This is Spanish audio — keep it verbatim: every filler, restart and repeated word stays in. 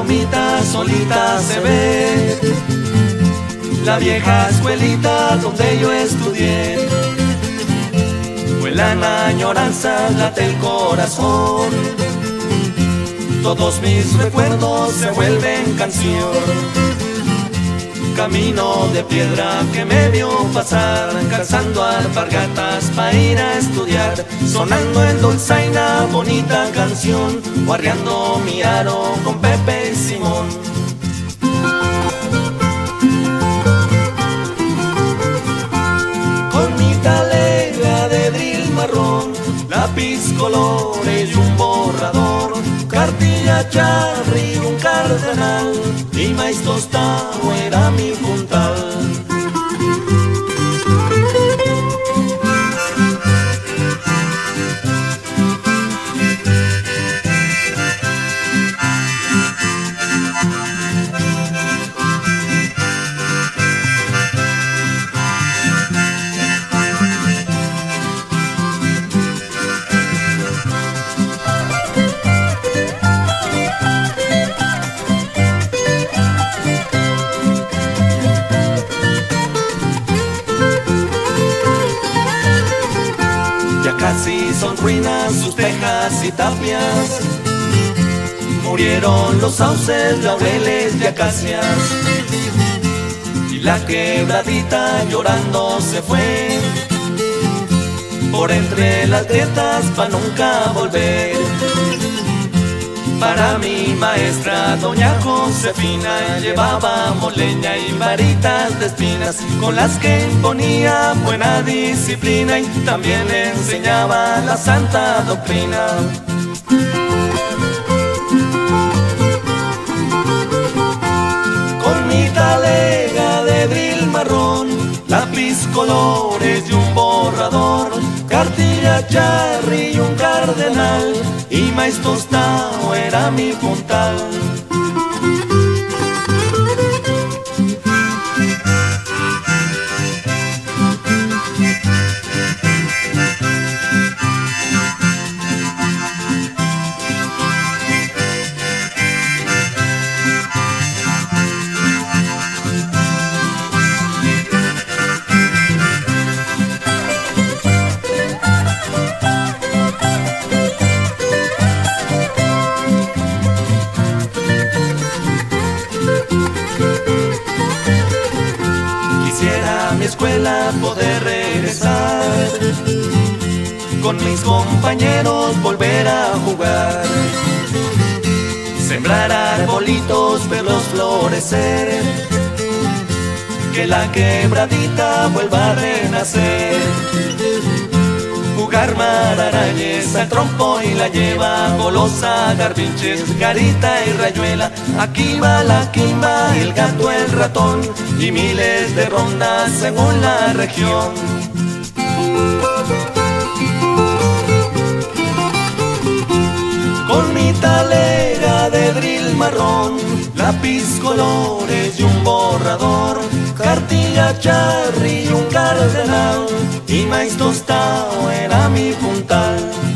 palomita solita se ve, la vieja escuelita donde yo estudié. Vuelan añoranzas, late el corazón, todos mis recuerdos se vuelven canción. Camino de piedra que me vio pasar, calzando alpargatas pa' ir a estudiar, sonando en dulzaina bonita canción, guarreando mi aro con Pepe y Simón. Con mi talega de drill marrón, lápiz, colores y un borrador, cartilla, charri y un cardenal, y maíz tostado era mi puntal. Casi son ruinas sus tejas y tapias, murieron los sauces, laureles y acacias, y la quebradita llorando se fue por entre las grietas pa' nunca volver. Para mi maestra doña Josefina llevábamos leña y varitas de espinas, con las que imponía buena disciplina y también enseñaba la santa doctrina. Con mi talega de drill marrón, lápiz, colores y un borrador, cartilla, charri y un cardenal, y maíz tostado era mi puntal. Escuela poder regresar, con mis compañeros volver a jugar, sembrar arbolitos, verlos florecer, que la quebradita vuelva a renacer, jugar mararañes al trompo y la lleva, golosa, garbinches, garita y rayuela, aquí va la quimba y el gato el ratón, y miles de rondas según la región. Con mi talega de drill marrón, lápiz, colores y un borrador, cartilla, charri y un cardenal, y maíz tostado era mi puntal.